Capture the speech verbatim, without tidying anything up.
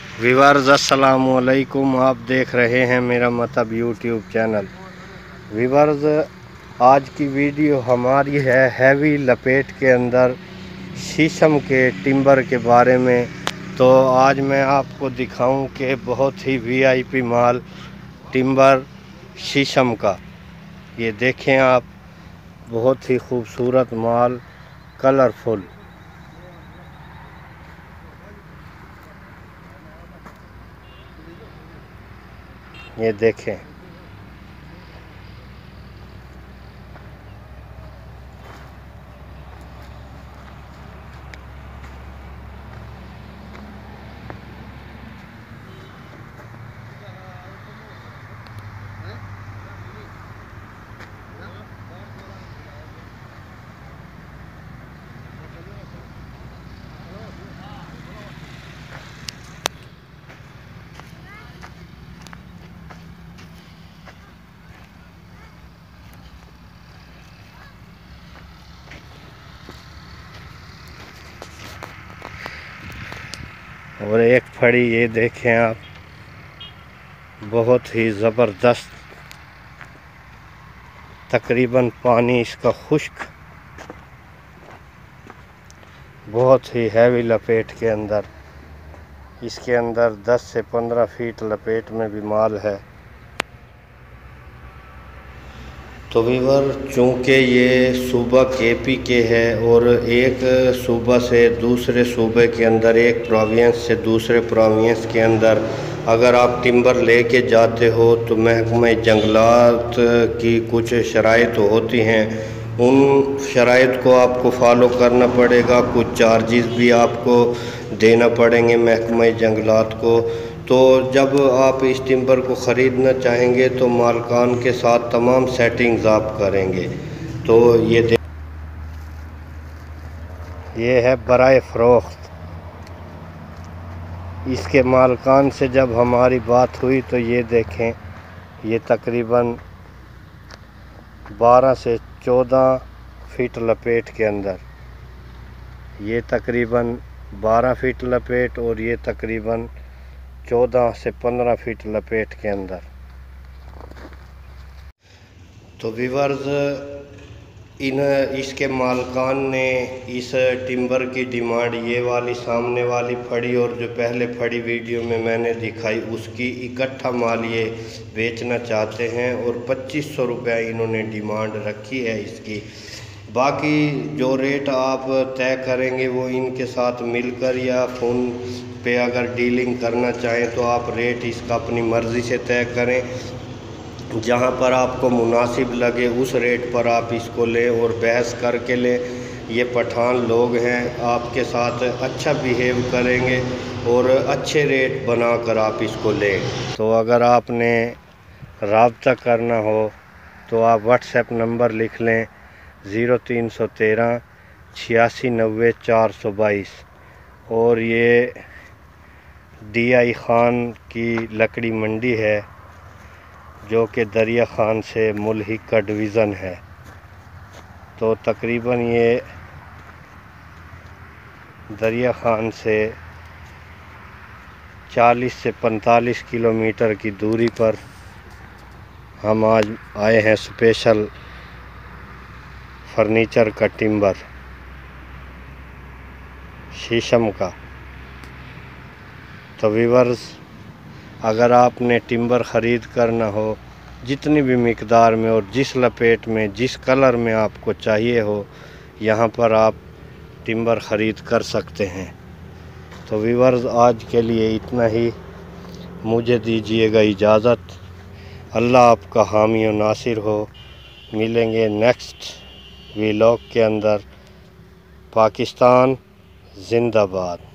Viewers अस्सलामु अलैकुम। आप देख रहे हैं मेरा मतलब यूट्यूब चैनल। व्यूअर्स, आज की वीडियो हमारी है हैवी लपेट के अंदर शीशम के टिम्बर के बारे में। तो आज मैं आपको दिखाऊं कि बहुत ही वीआईपी माल टिम्बर शीशम का, ये देखें आप, बहुत ही खूबसूरत माल, कलरफुल। ये देखें, और एक फड़ी ये देखें आप, बहुत ही ज़बरदस्त। तकरीबन पानी इसका खुश्क, बहुत ही हैवी लपेट के अंदर। इसके अंदर दस से पंद्रह फीट लपेट में भी माल है। तो व्यूअर, चूँकि ये सूबा केपी के है और एक सूबा से दूसरे सूबे के अंदर, एक प्रोविंस से दूसरे प्रोविंस के अंदर अगर आप टिम्बर लेके जाते हो तो महकमा जंगलात की कुछ शराइत होती हैं, उन शराइत को आपको फॉलो करना पड़ेगा। कुछ चार्जेस भी आपको देना पड़ेंगे महकमा जंगलात को। तो जब आप इस टिम्बर को ख़रीदना चाहेंगे तो मालकान के साथ तमाम सेटिंग्स आप करेंगे। तो ये दे ये है बराए फ़रोख्त। इसके मालकान से जब हमारी बात हुई तो ये देखें, ये तकरीबन बारह से चौदह फीट लपेट के अंदर, ये तकरीबन बारह फीट लपेट और ये तकरीबन चौदह से पंद्रह फीट लपेट के अंदर। तो व्यूअर्स, इन इसके मालकान ने इस टिम्बर की डिमांड, ये वाली सामने वाली फड़ी और जो पहले फड़ी वीडियो में मैंने दिखाई, उसकी इकट्ठा माल ये बेचना चाहते हैं और पच्चीस सौ रुपया इन्होंने डिमांड रखी है इसकी। बाकी जो रेट आप तय करेंगे वो इनके साथ मिलकर या फ़ोन पे अगर डीलिंग करना चाहें तो आप रेट इसका अपनी मर्ज़ी से तय करें। जहां पर आपको मुनासिब लगे उस रेट पर आप इसको लें और बहस करके लें। ये पठान लोग हैं, आपके साथ अच्छा बिहेव करेंगे और अच्छे रेट बनाकर आप इसको लें। तो अगर आपने राब्ता करना हो तो आप व्हाट्सएप नंबर लिख लें ज़ीरो तीन सौ तेरह छियासी नब्बे चार सौ बाईस। और ये डी आई ख़ान की लकड़ी मंडी है जो कि दरिया ख़ान से मुल्हिक का डिवीज़न है। तो तकरीबन ये दरिया ख़ान से चालीस से पैंतालीस किलोमीटर की दूरी पर हम आज आए हैं स्पेशल फर्नीचर का टिम्बर शीशम का। तो व्यूअर्स, अगर आपने टिम्बर ख़रीद करना हो, जितनी भी मिकदार में और जिस लपेट में, जिस कलर में आपको चाहिए हो, यहाँ पर आप टिम्बर ख़रीद कर सकते हैं। तो व्यूअर्स, आज के लिए इतना ही। मुझे दीजिएगा इजाज़त। अल्लाह आपका हामी और नासिर हो। मिलेंगे नेक्स्ट व्लॉग के अंदर। पाकिस्तान जिंदाबाद।